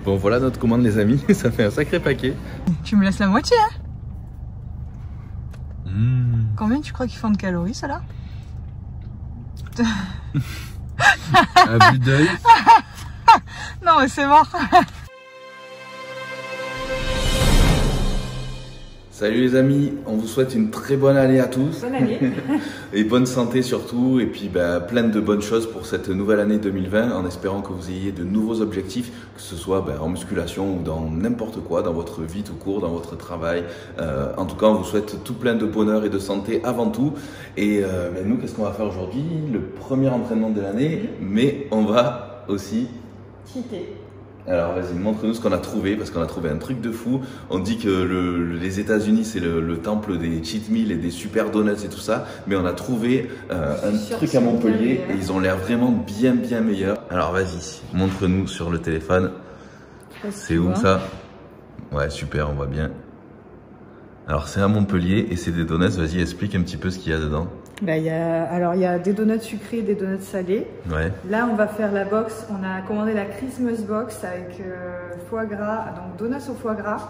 Bon voilà notre commande les amis, ça fait un sacré paquet. Tu me laisses la moitié hein. Combien tu crois qu'ils font de calories ça là? À vue d'œil. Non mais c'est mort. Salut les amis, on vous souhaite une très bonne année à tous. Bonne année. Et bonne santé surtout, et puis plein de bonnes choses pour cette nouvelle année 2020, en espérant que vous ayez de nouveaux objectifs, que ce soit en musculation ou dans n'importe quoi, dans votre vie tout court, dans votre travail. En tout cas, on vous souhaite tout plein de bonheur et de santé avant tout. Et nous, qu'est-ce qu'on va faire aujourd'hui? Le premier entraînement de l'année, mais on va aussi cheater. Alors vas-y, montre-nous ce qu'on a trouvé, parce qu'on a trouvé un truc de fou. On dit que les États-Unis c'est le temple des cheat meals et des super donuts et tout ça, mais on a trouvé un truc à Montpellier et ils ont l'air vraiment bien meilleurs. Alors vas-y, montre-nous sur le téléphone. C'est où ça? Ouais, super, on voit bien. Alors c'est à Montpellier et c'est des donuts. Vas-y, explique un petit peu ce qu'il y a dedans. Il y a des donuts sucrés et des donuts salés. Ouais. Là, on va faire la box. On a commandé la Christmas box avec foie gras, donc donuts au foie gras,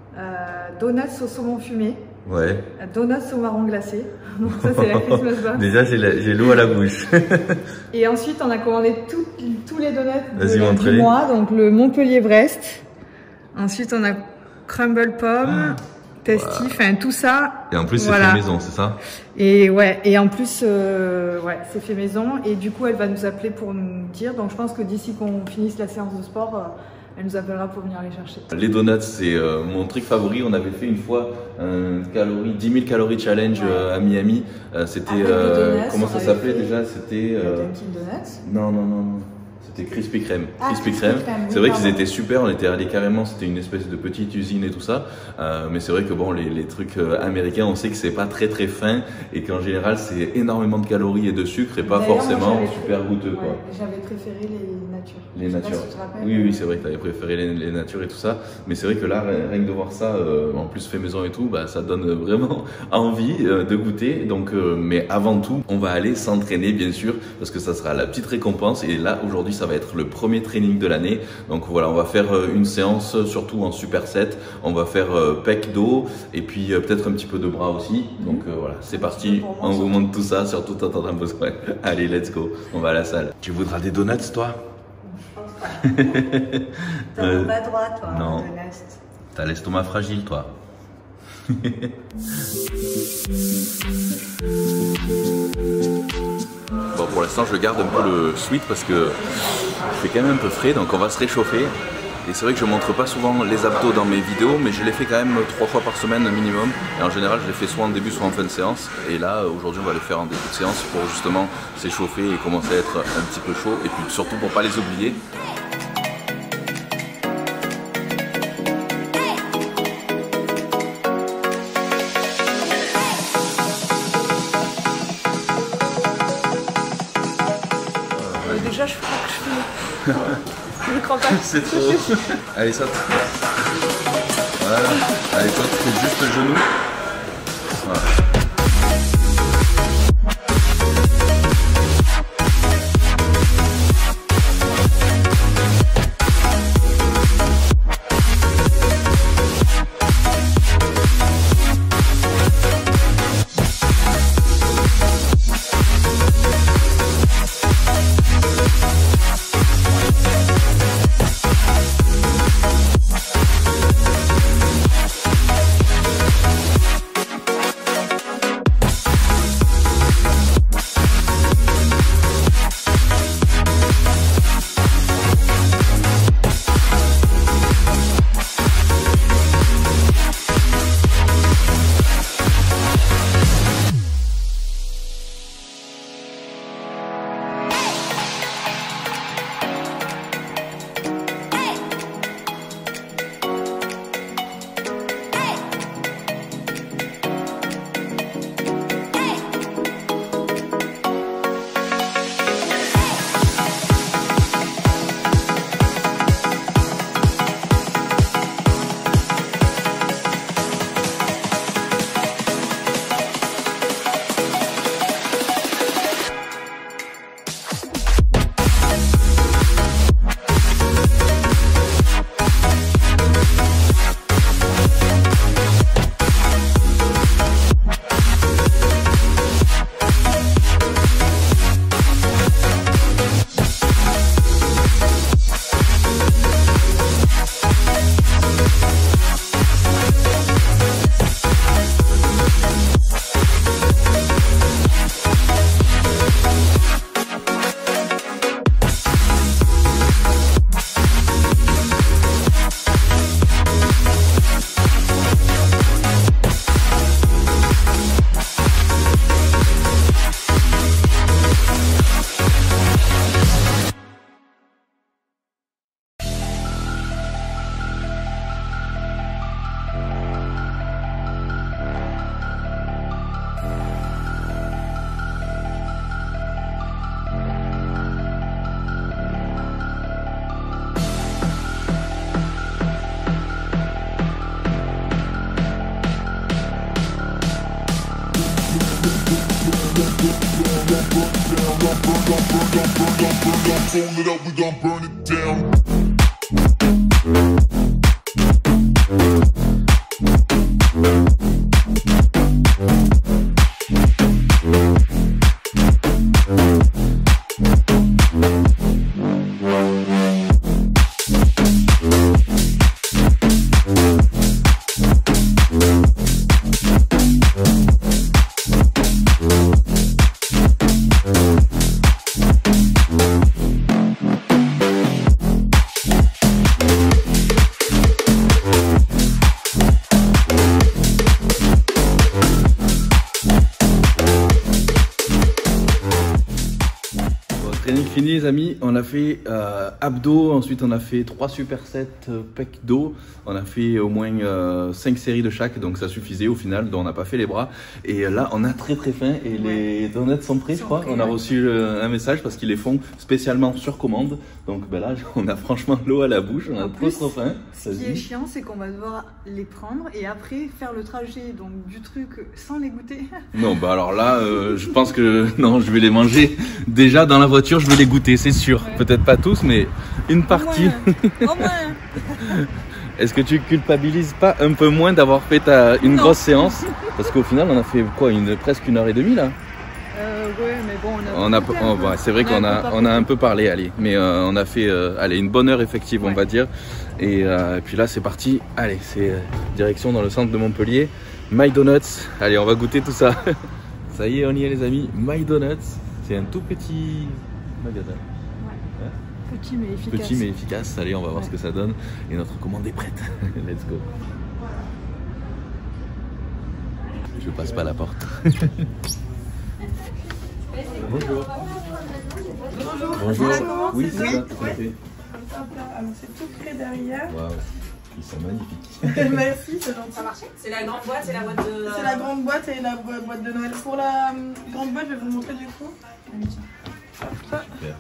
donuts au saumon fumé, ouais. Donuts au marron glacé. Donc ça, c'est la Christmas box. Déjà, j'ai l'eau à la bouche. Et ensuite, on a commandé tous les donuts du mois, donc le Montpellier-Brest. Ensuite, on a crumble pomme. Tasty, enfin tout ça. Et en plus c'est fait maison, c'est ça? Et ouais, et en plus c'est fait maison et du coup elle va nous appeler pour nous dire. Donc je pense que d'ici qu'on finisse la séance de sport, elle nous appellera pour venir les chercher. Les donuts c'est mon truc favori. On avait fait une fois un 10 000 calories challenge à Miami. C'était comment ça s'appelait déjà? C'était Dunkin' Donuts. Non. C'était Krispy Kreme. Krispy Kreme. C'est vrai qu'ils étaient super, on était allés carrément, c'était une espèce de petite usine et tout ça. Mais c'est vrai que bon, les trucs américains, on sait que c'est pas très fin et qu'en général c'est énormément de calories et de sucre et pas forcément super goûteux. Ouais, j'avais préféré les natures. Les natures. Oui, c'est vrai que tu avais préféré les natures et tout ça. Mais c'est vrai que là, rien que de voir ça, en plus fait maison et tout, ça donne vraiment envie de goûter. Donc, mais avant tout, on va aller s'entraîner bien sûr parce que ça sera la petite récompense. Et là, aujourd'hui, ça va être le premier training de l'année. Donc voilà, on va faire une séance surtout en superset. On va faire pec dos et puis peut-être un petit peu de bras aussi. Donc voilà, c'est parti. On vous montre tout ça sur tout un temps d'impossible. Allez, let's go. On va à la salle. Tu voudras des donuts, toi? Je pense pas. T'as le bas droit, toi. Non. T'as l'estomac fragile, toi. Bon, pour l'instant, je garde un peu le sweat parce que il fait quand même un peu frais, donc on va se réchauffer. Et c'est vrai que je montre pas souvent les abdos dans mes vidéos, mais je les fais quand même 3 fois par semaine minimum. Et en général, je les fais soit en début, soit en fin de séance. Et là, aujourd'hui, on va les faire en début de séance pour justement s'échauffer et commencer à être un petit peu chaud. Et puis surtout pour pas les oublier. Déjà, je crois que je fais. Je ne crois pas. C'est trop. Allez, saute. Voilà. Allez, toi, tu fais juste le genou. Voilà. Hold it up, we gon' burn it down. Training fini les amis, on a fait abdos, ensuite on a fait 3 supersets pec dos, on a fait au moins 5 séries de chaque, donc ça suffisait au final, donc on n'a pas fait les bras. Et là on a très faim et les donuts sont prêts je crois, on a reçu un message parce qu'ils les font spécialement sur commande. Donc ben là on a franchement l'eau à la bouche, on a trop faim. Ce qui est chiant c'est qu'on va devoir les prendre et après faire le trajet donc du truc sans les goûter. Non bah alors là je pense que non, je vais les manger déjà dans la voiture, je vais les goûter c'est sûr, ouais. Peut-être pas tous mais une partie. Au moins. Est-ce que tu culpabilises pas un peu moins d'avoir fait une grosse séance? Parce qu'au final on a fait quoi, presque 1h30 là. Ouais mais bon c'est vrai qu'on a un peu parlé, allez, mais on a fait allez, une bonne heure effective on va dire. Et puis là c'est parti, allez c'est direction dans le centre de Montpellier, My Donuts, allez on va goûter tout ça. Ça y est on y est les amis, My Donuts, c'est un tout petit magasin. Petit mais efficace. Petit mais efficace, allez on va voir ce que ça donne. Et notre commande est prête, let's go. Je passe pas la porte. Bonjour. Bonjour. Oui, c'est ça, tout à fait. Alors c'est tout près derrière. Waouh, ils sont magnifiques. Merci, c'est gentil. Ça marche. C'est la grande boîte, c'est la boîte de... C'est la grande boîte et la boîte de Noël. Pour la grande boîte, je vais vous montrer du coup. Allez, tiens. Super.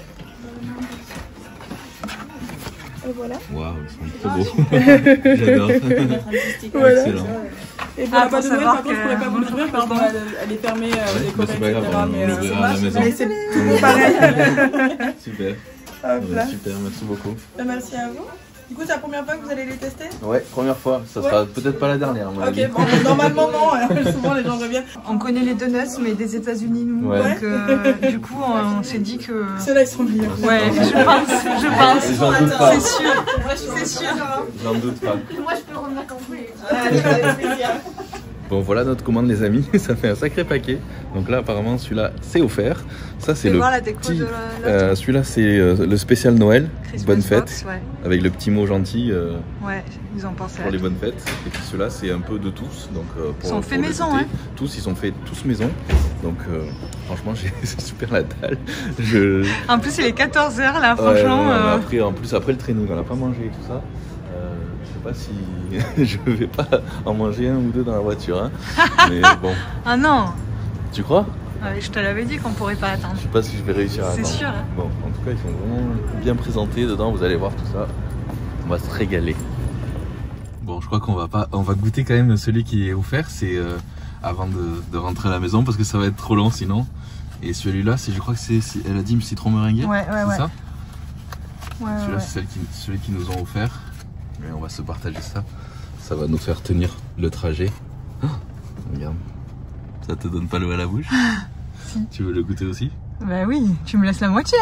Et voilà. Waouh, ils sont trop beaux. J'adore. Voilà. Excellent. Et pour la boîte de Noël, par contre, je pourrais pas vous l'ouvrir parce qu'elle est fermée, décorée, c'est pas grave, etc. on l'ouvrira à la maison. Mais c'est tout pareil. Super. Hop là. Super, merci beaucoup. Merci à vous. Du coup, c'est la première fois que vous allez les tester? Ouais, première fois. Ça sera peut-être pas la dernière. Ok, bon, normalement non. Souvent les gens reviennent. On connaît les donuts, mais des États-Unis nous. Ouais. Donc, du coup, on s'est dit que. Ceux-là, ils sont meilleurs. Ouais, je pense. J'en doute pas. C'est sûr. C'est sûr. J'en doute pas. Moi, je peux revenir quand vous voulez. Bon voilà notre commande les amis, ça fait un sacré paquet. Donc là apparemment celui-là c'est offert. Ça c'est le petit... celui-là c'est le spécial Noël, Christmas bonne fête, box, ouais. Avec le petit mot gentil ouais, ils ont pensé pour les bonnes fêtes. Et puis ceux-là c'est un peu de tous. Donc, pour, ils sont faits maison hein. Tous, ils sont faits tous maison. Donc franchement c'est super la dalle. En plus il est 14h là franchement. Ouais, après le training on n'a pas mangé et tout ça. Je sais pas si je vais pas en manger un ou deux dans la voiture, hein. Mais bon. Ah non. Tu crois? Je te l'avais dit qu'on pourrait pas attendre. Je sais pas si je vais réussir à attendre. C'est sûr. Hein. Bon, en tout cas ils sont vraiment bien présentés dedans, vous allez voir tout ça. On va se régaler. Bon, je crois qu'on va goûter quand même celui qui est offert, c'est avant de rentrer à la maison parce que ça va être trop long sinon. Et celui-là, je crois que c'est, elle a dit citron meringué. Ouais. C'est ça? Ouais. Celui-là c'est celui qui nous ont offert. Et on va se partager ça. Ça va nous faire tenir le trajet. Oh, regarde. Ça te donne pas l'eau à la bouche? Si. Tu veux le goûter aussi? Bah oui, tu me laisses la moitié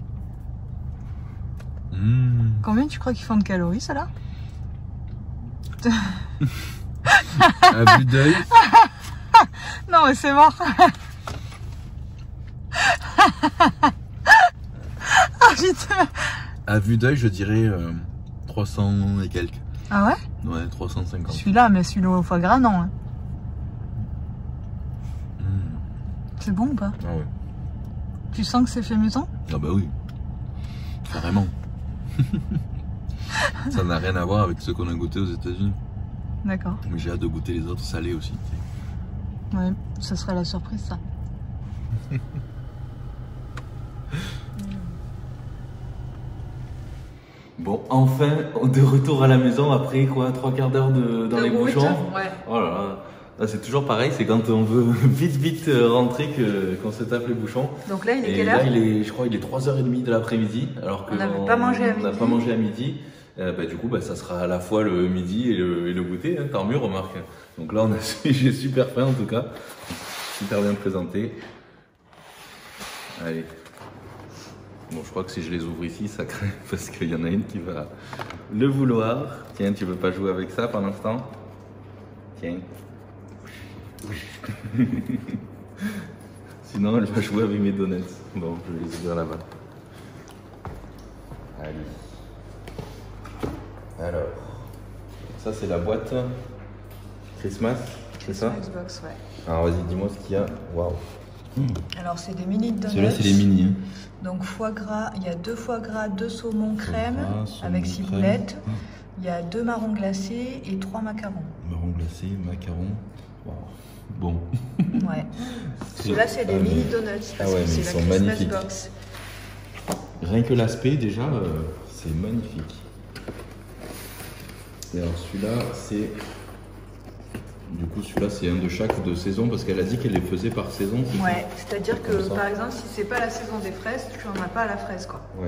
hein. Mmh. Combien tu crois qu'ils font de calories ça là? À vue d'œil. Non mais c'est mort. Oh putain. À vue d'œil je dirais 300 et quelques. Ah ouais? Ouais, 350. Celui-là, mais celui-là au foie gras, non. Hein. C'est bon ou pas? Ah ouais. Tu sens que c'est fait maison? Ah bah oui. Carrément. Ça n'a rien à voir avec ce qu'on a goûté aux États-Unis. D'accord. Mais j'ai hâte de goûter les autres salés aussi. Ouais, ça serait la surprise ça. Bon, enfin, de retour à la maison après quoi, 3 quarts d'heure dans les bouchons. Ouais. Oh là là, Ah, c'est toujours pareil, c'est quand on veut vite rentrer qu'on se tape les bouchons. Donc là, il est Et quelle là, heure? je crois qu'il est 3h30 de l'après-midi, alors qu'on n'avait pas mangé à on n'a midi. pas mangé à midi. Du coup, ça sera à la fois le midi et le goûter, hein, tant mieux, remarque. Donc là, j'ai super faim en tout cas, super bien présenté. Allez. Bon, je crois que si je les ouvre ici, ça craint parce qu'il y en a une qui va le vouloir. Tiens, tu veux pas jouer avec ça pendant ce temps? Tiens. Sinon, elle va jouer avec mes donuts. Bon, je vais les ouvrir là-bas. Allez. Alors, ça c'est la boîte Christmas, c'est ça? Xbox, ouais. Alors vas-y, dis-moi ce qu'il y a. Waouh. Alors, c'est des mini donuts. Celui-là, c'est les mini. Hein. Donc, foie gras, il y a 2 foie gras, 2 saumons crème gras, saumon avec crème. ciboulette. Il y a 2 marrons glacés et 3 macarons. Marron glacé, macaron. Waouh. Bon. Ouais. Ceux-là, c'est des mini donuts parce ouais, que mais c'est ils la sont Christmas magnifiques. box. Rien que l'aspect, déjà, c'est magnifique. Et alors celui-là, c'est... Du coup, celui-là, c'est un de chaque de saison parce qu'elle a dit qu'elle les faisait par saison. C'est Ouais, c'est-à-dire Comme que ça. par exemple, si c'est pas la saison des fraises, tu en as pas à la fraise quoi. ça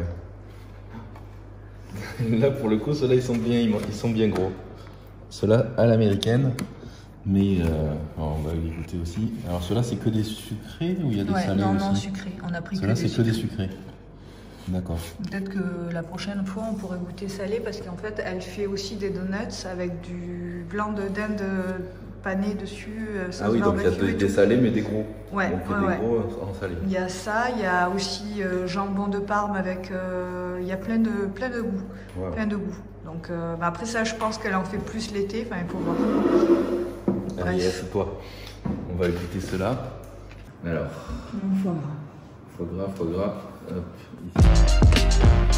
Ouais. Là, pour le coup, ceux-là, ils sont bien gros. Ceux-là, à l'américaine. Mais on va les goûter aussi. Alors ceux-là, c'est que des sucrés ou il y a des Ouais, salés non, aussi? non, sucré. On a pris que Ceux-là, des c'est que des sucrés. sucrés. D'accord. Peut-être que la prochaine fois, on pourrait goûter salé parce qu'en fait, elle fait aussi des donuts avec du blanc de dinde pané dessus. Sauce Ah oui, donc il y a barbecue et des tout. salés, mais des gros. Ouais, donc il y a ouais, des gros en salé. Il y a ça, il y a aussi jambon de Parme avec. Il y a plein de goûts. Ouais. Plein de goûts. Donc après ça, je pense qu'elle en fait plus l'été. Enfin, il faut voir. Allez, Bref. assieds-toi. On va goûter cela. Alors, foie gras. Hop, ici.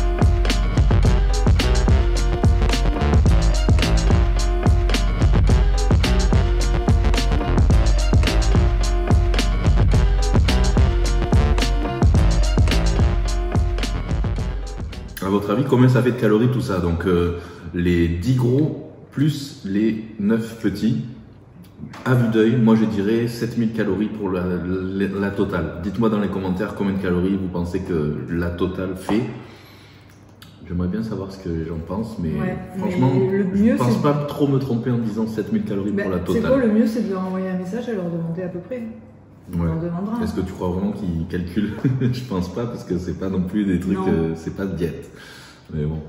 À votre avis, combien ça fait de calories tout ça? Donc les 10 gros plus les 9 petits. À vue d'œil, moi je dirais 7000 calories pour la totale. Dites-moi dans les commentaires combien de calories vous pensez que la totale fait. J'aimerais bien savoir ce que les gens pensent, mais Ouais, franchement, mais le je mieux, ne pense c'est- pas trop me tromper en disant 7000 calories pour la C'est quoi totale. le mieux, c'est de leur envoyer un message et leur demander à peu près. On Ouais. leur demandera. Est-ce que tu crois vraiment qu'ils calculent? Je pense pas, parce que c'est pas non plus des trucs, Non. c'est pas de diète. Mais bon.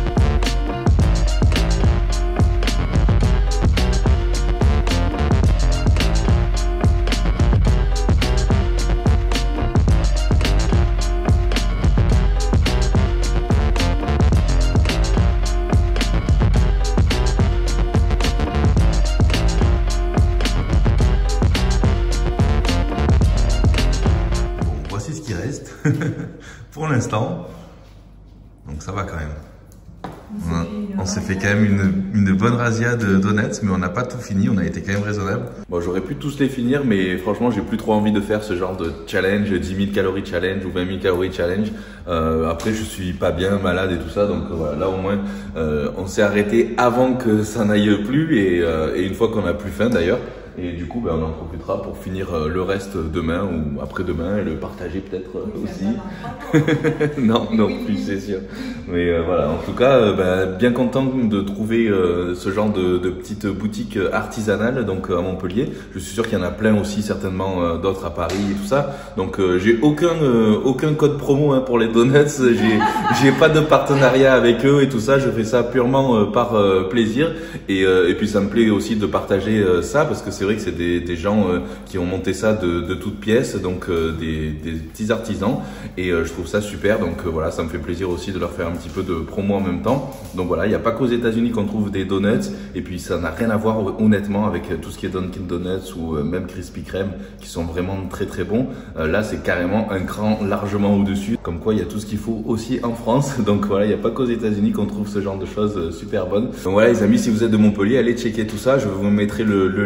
Bon, voici ce qui reste pour l'instant. Donc ça va quand même. On s'est fait quand même une bonne razzia de donuts, mais on n'a pas tout fini, on a été quand même raisonnable. Bon, j'aurais pu tous les finir, mais franchement, j'ai plus trop envie de faire ce genre de challenge, 10 000 calories challenge ou 20 000 calories challenge. Après, je suis pas bien, malade et tout ça, donc voilà, là au moins, on s'est arrêté avant que ça n'aille plus et une fois qu'on a plus faim d'ailleurs. Et du coup, on en profitera pour finir le reste demain ou après-demain et le partager peut-être aussi. Non, non plus, c'est sûr. Mais voilà, en tout cas, bien content de trouver ce genre de petite boutique artisanale donc à Montpellier. Je suis sûr qu'il y en a plein aussi, certainement d'autres à Paris et tout ça. Donc j'ai aucun code promo hein, pour les donuts. J'ai pas de partenariat avec eux et tout ça. Je fais ça purement par plaisir. Et puis ça me plaît aussi de partager ça parce que c'est vrai que c'est des gens qui ont monté ça de toutes pièces, donc des petits artisans. Et je trouve ça super. Donc voilà, ça me fait plaisir aussi de leur faire un petit peu de promo en même temps. Donc voilà, il n'y a pas qu'aux États-Unis qu'on trouve des donuts. Et puis ça n'a rien à voir honnêtement avec tout ce qui est Dunkin' Donuts ou même Krispy Kreme qui sont vraiment très très bons. Là, c'est carrément un cran largement au-dessus. Comme quoi, il y a tout ce qu'il faut aussi en France. Donc voilà, il n'y a pas qu'aux États-Unis qu'on trouve ce genre de choses super bonnes. Donc voilà les amis, si vous êtes de Montpellier, allez checker tout ça. Je vous mettrai le lien. C'est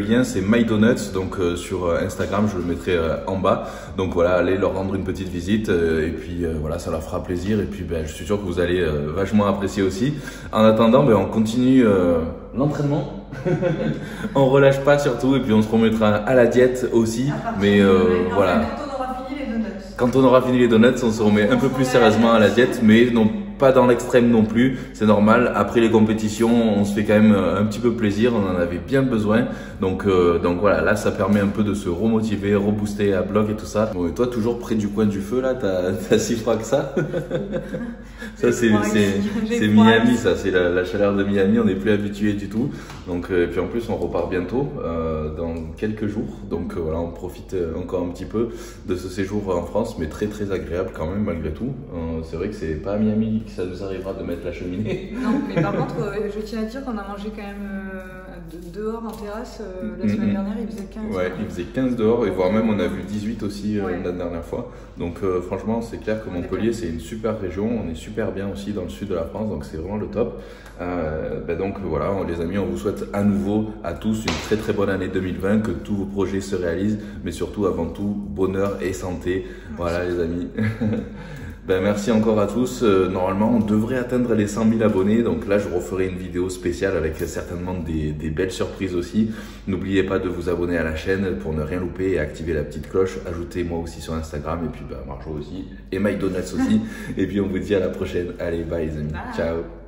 My Donuts, donc sur Instagram, je le mettrai en bas. Donc voilà, allez leur rendre une petite visite et puis voilà, ça leur fera plaisir et puis je suis sûr que vous allez vachement apprécier aussi. En attendant, on continue l'entraînement. On relâche pas surtout et puis on se remettra à la diète aussi. Mais voilà. Quand on aura fini les donuts, on se remet un peu plus sérieusement à la diète, mais non pas dans l'extrême non plus, c'est normal. Après les compétitions, on se fait quand même un petit peu plaisir, on en avait bien besoin. Donc voilà, là ça permet un peu de se remotiver, rebooster à bloc et tout ça. Bon, et toi toujours près du coin du feu là, t'as si froid que ça? Ça c'est Miami, ça c'est la chaleur de Miami, on n'est plus habitué du tout. Donc et puis en plus on repart bientôt dans quelques jours. Donc voilà, on profite encore un petit peu de ce séjour en France, mais très très agréable quand même malgré tout. C'est vrai que c'est pas à Miami que ça nous arrivera de mettre la cheminée. Non, mais par contre, je tiens à dire qu'on a mangé quand même dehors en terrasse la semaine dernière, il faisait 15. Ouais, il faisait 15 dehors et voire même on a vu 18 aussi la dernière fois. Donc franchement, c'est clair que Montpellier c'est une super région, on est super bien aussi dans le sud de la France, donc c'est vraiment le top. Donc voilà, les amis, on vous souhaite à nouveau à tous une très très bonne année 2020, que tous vos projets se réalisent, mais surtout avant tout bonheur et santé. Voilà les amis. Merci encore à tous. Normalement, on devrait atteindre les 100 000 abonnés. Donc là, je referai une vidéo spéciale avec certainement des belles surprises aussi. N'oubliez pas de vous abonner à la chaîne pour ne rien louper et activer la petite cloche. Ajoutez-moi aussi sur Instagram et puis Marjo aussi et My Donuts aussi. Et puis on vous dit à la prochaine. Allez, bye les amis. Bye. Ciao.